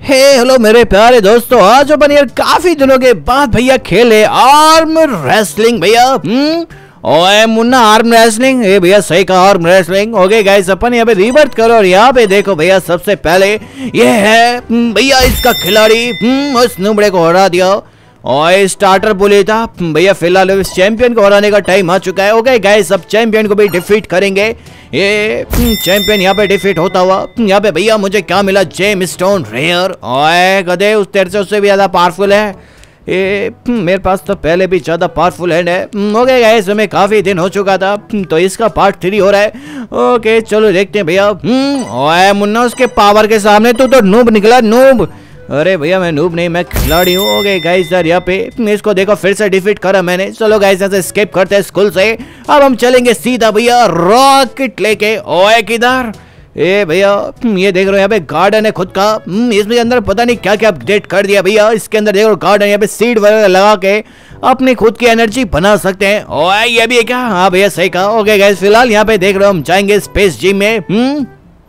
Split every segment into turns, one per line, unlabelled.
Hello मेरे प्यारे दोस्तों, आज अपन यार काफी दिनों के बाद भैया खेले आर्म रेसलिंग भैया। ओए मुन्ना, आर्म रेसलिंग? ए भैया सही कहा, आर्म रेसलिंग। ओके गाइस, अपन यहाँ पे रीबर्थ करो और यहाँ पे देखो भैया, सबसे पहले ये है भैया इसका खिलाड़ी, उस नुबड़े को हरा दिया और स्टार्टर बोले था भैया। फिलहाल इस चैंपियन को हराने का टाइम आ चुका है। ओके गाइस, अब चैंपियन को भी डिफीट करेंगे। ये चैंपियन यहाँ पे डिफीट होता हुआ, यहाँ पे भैया मुझे क्या मिला, जेम स्टोन रेयर। ओए गधे, उस तेरे से उससे भी ज्यादा पावरफुल है। ये मेरे पास तो पहले भी ज्यादा पावरफुल हैंड है। ओके गाइस, हमें काफी दिन हो चुका था तो इसका पार्ट 3 हो रहा है। ओके चलो देखते हैं भैया। ओए मुन्ना, उसके पावर के सामने तू तो नूब निकला, नूब। अरे भैया मैं नूब नहीं, मैं खिलाड़ी हूँ। ओके गाइस यार, यहाँ पे इसको देखो फिर से डिफीट करा मैंने। चलो गाइस, यहाँ से स्केप करते हैं स्कूल से। अब हम चलेंगे सीधा भैया रॉकेट लेके। ओए किधर? ए भैया ये देख रहे हो, यहाँ पे गार्डन है खुद का। इसमें अंदर पता नहीं क्या क्या अपडेट कर दिया भैया। इसके अंदर देखो गार्डन, यहाँ पे सीड वगैरह लगा के अपनी खुद की एनर्जी बना सकते हैं। ओए ये भी है क्या? हाँ भैया सही कहा। ओके गाइस, फिलहाल यहाँ पे देख रहे हो हम जाएंगे स्पेस जिम में।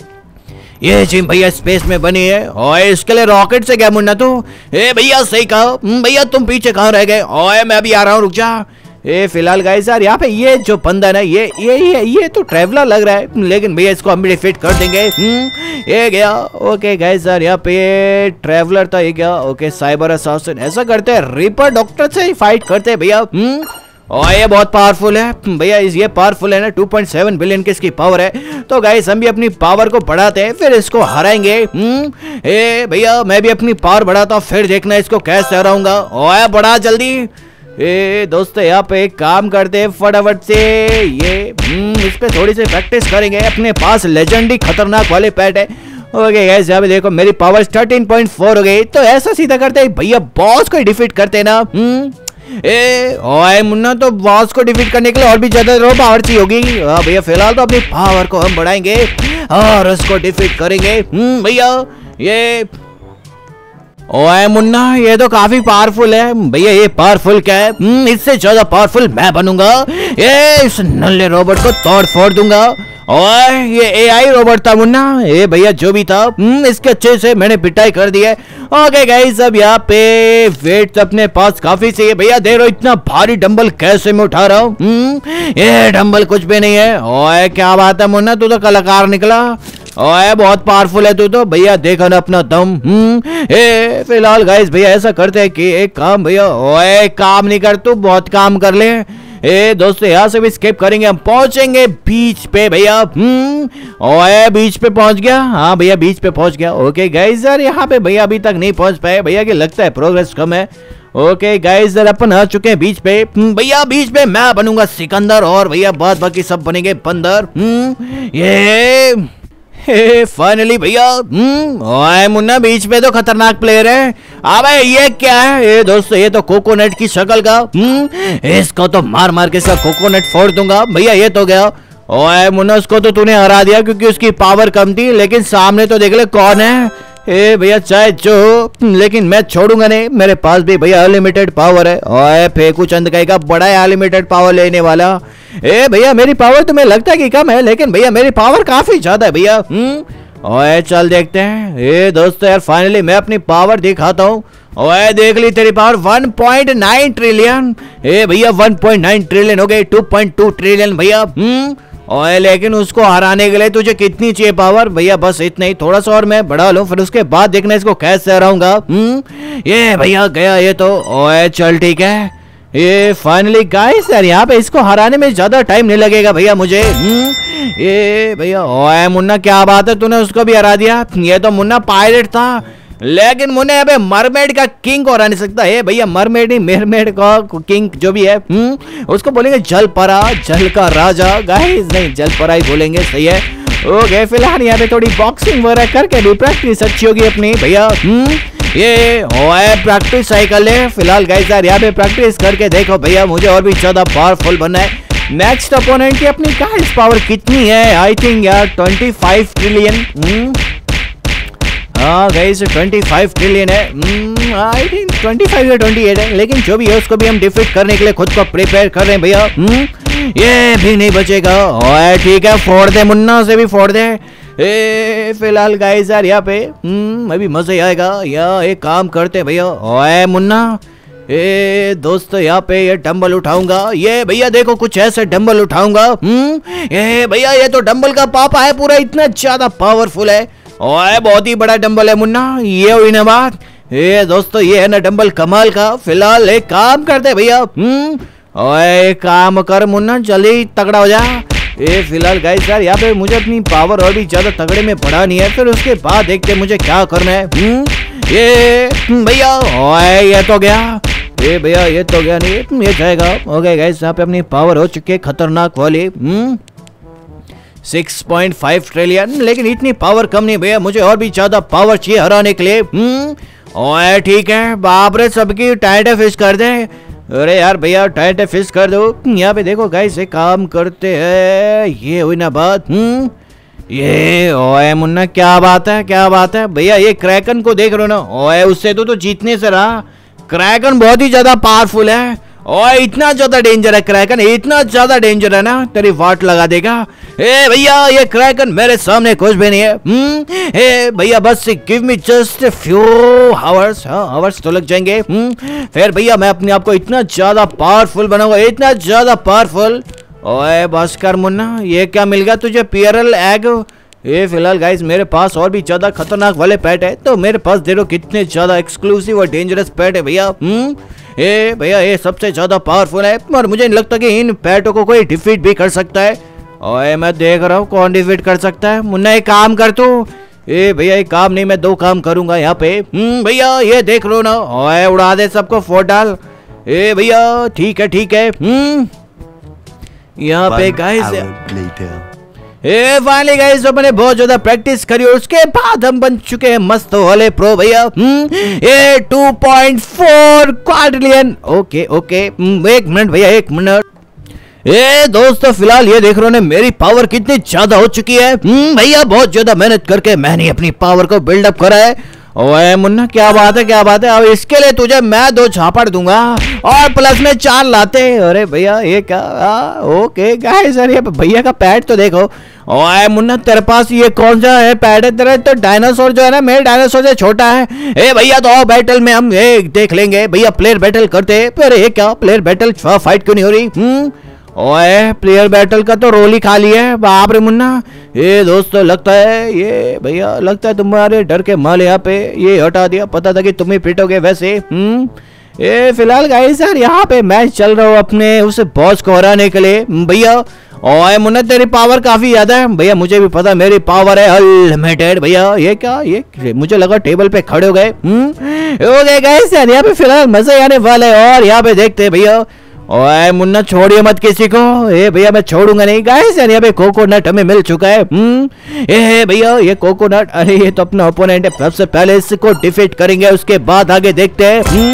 ये जिम भैया स्पेस में बनी है और इसके लिए रॉकेट से क्या मुन्ना तू? ए भैया सही कहा। भैया तुम पीछे कहाँ रह गए? ओए मैं अभी आ रहा हूँ, रुक जा। ए फिलहाल गाइस यार, यहाँ पे ये जो बंदा है ना, ये तो ट्रैवलर लग रहा है, लेकिन भैया इसको हम भी डिफीट कर देंगे। ये गया। ओके गाइस यार, यहाँ पे ये ट्रैवलर था, ये गया। ओके साइबर असैसिन, ऐसा करते हैं रिपर डॉक्टर से फाइट करते हैं भैया। और ये बहुत पावरफुल है भैया, ये पावरफुल है ना, 2.7 बिलियन की इसकी पावर है। तो गाइस हम भी अपनी पावर को बढ़ाते हैं, फिर इसको हराएंगे। ए भैया मैं भी अपनी पावर बढ़ाता हूँ, फिर देखना इसको कैसे हराऊंगा। ओए बढ़ा जल्दी। ए दोस्तों, यहाँ पे एक काम करते हैं फटाफट से, ये इस पे थोड़ी सी प्रैक्टिस करेंगे। अपने पास लेजेंडरी खतरनाक वाले पैट है। ओके गाइस, यहाँ पे देखो मेरी पावर 13.4 हो गई। तो ऐसा सीधा करते हैं भैया, बॉस को डिफीट करते ना। ए ओए मुन्ना, तो बॉस को डिफीट करने के लिए और भी ज्यादा पावर चाहिए होगी। भैया फिलहाल तो अपनी पावर को हम बढ़ाएंगे और उसको डिफीट करेंगे भैया। ये ओए मुन्ना, ये तो काफी पावरफुल है भैया। ये पावरफुल क्या है? इससे ज्यादा पावरफुल मैं बनूंगा। ये इस नल्ले रोबोट को तोड़ फोड़ दूंगा। ओए ये एआई रोबोट था मुन्ना। ए भैया जो भी था, इसके अच्छे से मैंने पिटाई कर दी है। ओके गाइस, अब यहाँ पे वेट अपने पास काफी चाहिए भैया। दे रहे हो इतना भारी डंबल कैसे मैं उठा रहा हूँ? ये डंबल कुछ भी नहीं है। ओए क्या बात है मुन्ना, तू तो कलाकार निकला। ओए बहुत पावरफुल है तू तो भैया, देखा ना अपना दम। ए फिलहाल गाइस भैया ऐसा करते हैं कि एक काम भैया, ओए काम नहीं कर, तू बहुत काम कर ले। ए दोस्तों, यहाँ से भी स्किप करेंगे, हम पहुंचेंगे बीच पे भैया। ओए बीच पे पहुंच गया। हाँ भैया बीच पे पहुंच गया। ओके गाइस यार, यहाँ पे भैया अभी तक नहीं पहुंच पाए भैया, की लगता है प्रोग्रेस कम है। ओके गाइस यार, अपन आ चुके हैं बीच पे भैया। बीच पे मैं बनूंगा सिकंदर और भैया बाद बाकी सब बनेंगे बंदर। ये फाइनली भैया। ओए मुन्ना, बीच में तो खतरनाक प्लेयर है। अबे ये क्या है? ये दोस्तों, ये तो कोकोनट की शक्ल का। इसको तो मार मार के इसका कोकोनट फोड़ दूंगा भैया। ये तो गया। ओए मुन्ना, उसको तो तूने हरा दिया क्योंकि उसकी पावर कम थी, लेकिन सामने तो देख ले कौन है। ए भैया चाहे जो, लेकिन मैं छोड़ूंगा नहीं, मेरे पास भी भैया अनलिमिटेड पावर है। ओए फेंकू चंद का बड़ा है अनलिमिटेड पावर लेने वाला। ए भैया मेरी पावर तुम्हें लगता है कि कम है, लेकिन भैया मेरी पावर काफी ज्यादा है भैया। ओए चल देखते हैं। ए दोस्तों यार, फाइनली मैं अपनी पावर दिखाता हूँ। ओए देख ली तेरी पावर 1.9 ट्रिलियन। ए भैया 1.9 ट्रिलियन हो गई, 2.2 ट्रिलियन भैया। ओए लेकिन उसको हराने के लिए तुझे कितनी चाहिए पावर? भैया बस इतना ही, थोड़ा सा और मैं बढ़ा लूं, फिर उसके बाद देखना इसको कैसे हराऊंगा। ये भैया गया ये तो। ओए चल ठीक है। ये फाइनली गाइस यार, यहाँ पे इसको हराने में ज्यादा टाइम नहीं लगेगा भैया मुझे। ये भैया, ओए मुन्ना क्या बात है, तूने उसको भी हरा दिया। ये तो मुन्ना पायलट था, लेकिन मुन्ने अबे मरमेड का किंग को हरा नहीं सकता है भैया। मरमेड ही मेरमेड का किंग जो भी है, उसको बोलेंगे जलपरा, जल का राजा। गाइस नहीं, जलपरा ही बोलेंगे, सही है। ओके फिलहाल यहाँ पे थोड़ी बॉक्सिंग वगैरह करके भी प्रैक्टिस अच्छी होगी अपनी भैया। ये ओए प्रैक्टिस साइकिल है फिलहाल गाइस यार, यहाँ पे प्रैक्टिस करके देखो भैया, मुझे और भी ज्यादा पावरफुल बनना है। नेक्स्ट अपोनेंट की अपनी गाइस पावर कितनी है? आई थिंक यार 25 ट्रिलियन। हाँ गाइस 25 ट्रिलियन है। आई थिंक 25 या 28 है, लेकिन जो भी है उसको भी हम डिफीट करने के लिए खुद को प्रिपेयर कर रहे हैं भैया। ये भी नहीं बचेगा। ओए ठीक है, फोड़ दे मुन्ना, से भी फोड़ दे। फिलहाल गाइस यार यहाँ पे अभी मजा ही आएगा। या एक काम करते हैं भैया। ओए मुन्ना, दोस्त यहाँ पे ये डंबल उठाऊंगा। ये भैया देखो कुछ ऐसे डंबल उठाऊंगा। ये भैया ये तो डंबल का पापा है, पूरा इतना ज्यादा पावरफुल है। ओए बहुत ही बड़ा डंबल है मुन्ना, ये हुई ना बात। दोस्तों ये है ना डंबल कमाल का। फिलहाल एक काम करते भैया। ओए काम कर मुन्ना, जल्दी तगड़ा हो जा। फिलहाल गाइस यार यहाँ पे मुझे अपनी पावर और भी ज्यादा तगड़े में बढ़ानी है, फिर उसके बाद देखते मुझे क्या करना है। ये भैया, ओए ये तो गया। भैया ये तो गया नहीं, ये जाएगा। ओके गाइस यहाँ पे अपनी पावर हो चुकी है खतरनाक वाली 6.5 ट्रिलियन, लेकिन इतनी पावर कम नहीं भैया, मुझे और भी ज्यादा पावर चाहिए हराने के लिए। ओए ठीक है, बाप रे सबकी टाइट फिश कर दे। अरे यार भैया टाइट फिश कर दो। यहाँ पे देखो गाइस एक काम करते हैं, ये हुई ना बात। ये ओए मुन्ना क्या बात है, क्या बात है भैया। ये क्रैकन को देख रहे हो ना, ओए उससे तो जीतने से रहा। क्रैकन बहुत ही ज्यादा पावरफुल है और इतना ज्यादा डेंजर है क्रैकन, इतना ज्यादा डेंजर है ना तेरी वाट लगा देगा। भैया ये क्रैकन मेरे सामने कुछ भी नहीं है। भैया बस give me just few hours. हाँ आवर्स तो लग जाएंगे। फिर भैया मैं अपने आप को इतना ज्यादा पावरफुल बनाऊंगा, इतना ज्यादा पावरफुल। ओए बस कर मुन्ना, ये क्या मिल गया तुझे, पियरल एग। फिलहाल गाइस मेरे पास और भी ज्यादा खतरनाक वाले पेट है, तो मेरे पास देखो कितने ज्यादा एक्सक्लूसिव और डेंजरस पेट है भैया। भैया ये सबसे ज्यादा पावरफुल है, और मुझे नहीं लगता कि इन पेटों को कोई डिफीट भी कर सकता है। ओए मैं देख रहा हूँ कौन डिफीट कर सकता है। मुन्ना एक काम कर तू। भैया एक काम नहीं, मैं दो काम करूंगा यहाँ पे। भैया ये देख लो ना, ओए उड़ा दे सबको, फोड़ डाल। भैया ठीक है ठीक है। यहाँ पे गाइस फाइनली गाइस मैंने बहुत ज्यादा प्रैक्टिस करी और उसके बाद हम बन चुके हैं मस्त वाले प्रो भैया। 2.4 क्वाड्रिलियन। ओके ओके एक मिनट भैया, एक मिनट। दोस्तों फिलहाल ये देख रहे हो ना मेरी पावर कितनी ज्यादा हो चुकी है। भैया बहुत ज्यादा मेहनत करके मैंने अपनी पावर को बिल्डअप करा है। ओए मुन्ना क्या बात है, क्या बात है। अब इसके लिए तुझे मैं 2 झापड़ दूंगा और प्लस में 4 लाते। अरे भैया ये क्या। ओके गाइस अरे भैया का पैड तो देखो। ओए मुन्ना तेरे पास ये कौन सा है पैड है तेरा, तो डायनासोर जो है ना मेरे डायनासोर से छोटा है। भैया तो बैटल में हम देख लेंगे भैया, प्लेयर बैटल करते। पर ये क्या प्लेयर बैटल फाइट क्यों नहीं हो रही। ओए प्लेयर बैटल का तो रोल ही खाली है। बाप रे मुन्ना, ये दोस्तों लगता है ये भैया, लगता है तुम्हारे डर के माल यहाँ पे ये हटा दिया, पता था कि तुम ही पिटोगे वैसे। फिलहाल गाइस यार यहाँ पे मैच चल रहा हूँ अपने उस बॉस को हराने के लिए भैया। ओए मुन्ना तेरी पावर काफी ज्यादा है भैया, मुझे भी पता मेरी पावर है अनलिमिटेड भैया। ये क्या, ये मुझे लगा टेबल पे खड़े हो गए। ओके गाइस यार यहाँ पे फिलहाल मजा आने वाला है और यहाँ पे देखते हैं भैया। ओए मुन्ना छोड़िए मत किसी को। भैया मैं छोड़ूंगा नहीं। गाइस यार यहाँ पे कोकोनट हमें मिल चुका है। भैया ये कोकोनट, अरे ये तो अपना ओपोनेंट है, सबसे पहले इसको डिफीट करेंगे उसके बाद आगे देखते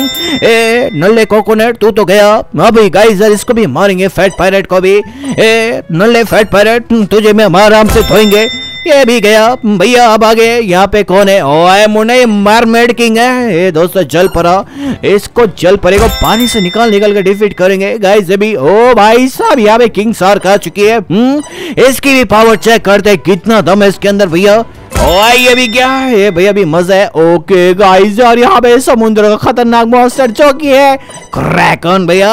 हैं। नल्ले कोकोनट तू तो गया, अभी गाइस यार इसको भी मारेंगे, फैट पायरेट को भी। नल्ले फैट पायरेट तुझे मैं आराम से धोएंगे। ये भी गया भैया। अब आगे यहाँ पे कौन है। ओए मुन्ना ये मरमेड किंग है। दोस्तों जल परा, इसको जल परे को पानी से निकाल के डिफीट करेंगे गाइस अभी। ओ भाई साहब यहाँ पे किंग शार्क आ चुकी है। इसकी भी पावर चेक करते हैं कितना दम है इसके अंदर भैया। ओए ये भी क्या है भैया, भी मजा है। ओके गाइस यार यहाँ पे समुद्र का खतरनाक मॉन्स्टर जो की है क्रैकन भैया।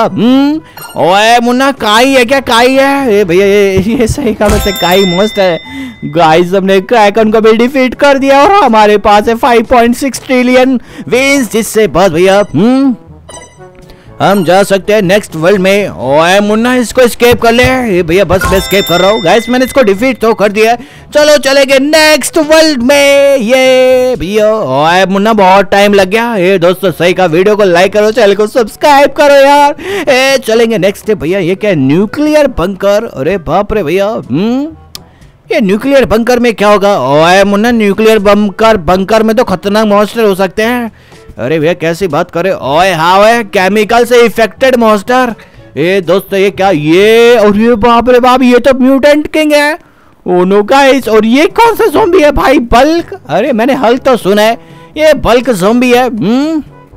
ओए मुन्ना काई है क्या, काई है भैया, ये सही कहा वैसे काई मॉन्स्टर है। गाइस हमने क्रैकन को भी डिफीट कर दिया और हमारे पास है 5.6 ट्रिलियन विंस, जिससे बस भैया हम जा सकते हैं नेक्स्ट वर्ल्ड में। ओए मुन्ना इसको एस्केप कर ले। भैया बस मैं एस्केप कर रहा हूँ गाइस, मैंने इसको डिफीट तो कर दिया। चलो चलेंगे नेक्स्ट वर्ल्ड में। ये भैया ओए मुन्ना बहुत टाइम लग गया। ये दोस्तों सही का, वीडियो को लाइक करो, चैनल को सब्सक्राइब करो यार। चलेंगे नेक्स्ट भैया। ये क्या न्यूक्लियर बंकर, अरे बाप रे भैया। ये न्यूक्लियर बंकर में क्या होगा। ओए मुन्ना न्यूक्लियर बंकर में तो खतरनाक मॉन्स्टर हो सकते हैं। अरे भैया कैसी बात करे। ओए हाँ है केमिकल से इफेक्टेड मॉन्स्टर। दोस्तों ये क्या, ये और ये बाप रे बाप, ये तो म्यूटेंट किंग है। ओ नो गाइस, और ये कौन सा ज़ॉम्बी है भाई, बल्क। अरे मैंने हल्क तो सुना है, ये बल्क ज़ॉम्बी है।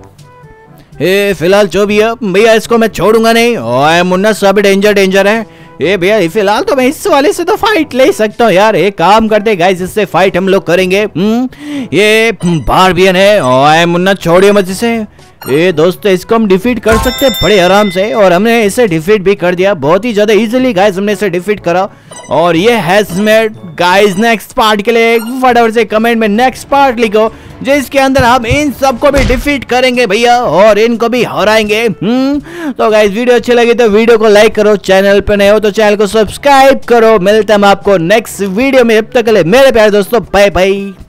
फिलहाल जो भी है भैया इसको मैं छोड़ूंगा नहीं। ओए मुन्ना सब डेंजर है। ये भैया फिलहाल तो मैं इस वाले से तो फाइट ले सकता हूँ यार। एक काम करते गाइस, इससे फाइट हम लोग करेंगे। ये बारबियन है और मुन्ना छोड़िए मत इसे। ये दोस्तों इसको हम डिफीट कर सकते हैं बड़े आराम से, और हमने इसे डिफीट भी कर दिया बहुत ही ज्यादा इजीली गाइस, हमने इसे डिफीट करा। और ये हैजमेट गाइस नेक्स्ट पार्ट के लिए फटाफट से कमेंट में नेक्स्ट पार्ट लिखो, जिसके अंदर हम इन सबको भी डिफीट करेंगे भैया और इनको भी हराएंगे। तो गाइस वीडियो अच्छी लगी तो वीडियो को लाइक करो, चैनल पे नए हो तो चैनल को सब्सक्राइब करो। मिलते हैं हम आपको नेक्स्ट वीडियो में, अब तक के लिए मेरे प्यारे दोस्तों बाय बाय।